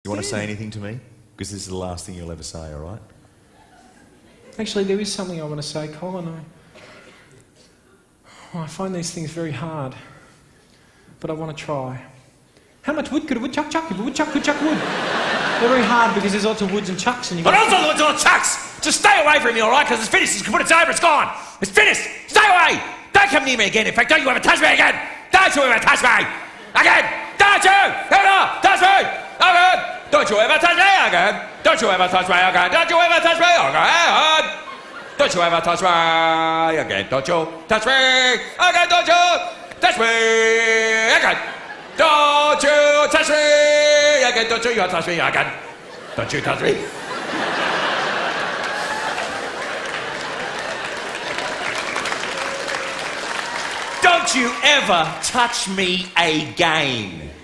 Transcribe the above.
You want to say anything to me? Because this is the last thing you'll ever say, all right? Actually, there is something I want to say, Colin. I find these things very hard, but I want to try. How much wood could a woodchuck chuck if a woodchuck could chuck wood? They're very hard because there's lots of woods and chucks and you But also lots of chucks! Just stay away from me, alright? Because it's finished. It's over, it's gone. It's finished. Stay away! Don't come near me again. In fact, don't you ever touch me again! Don't you ever touch me! Again! Don't you ever touch me! Again! Don't you ever touch me again! Don't you ever touch me again! Don't you ever touch me again! Don't you ever touch me again! Don't you touch me again! Don't you touch me again! Don't you touch me again! Don't you touch me again! Don't you touch me! Don't you ever touch me again!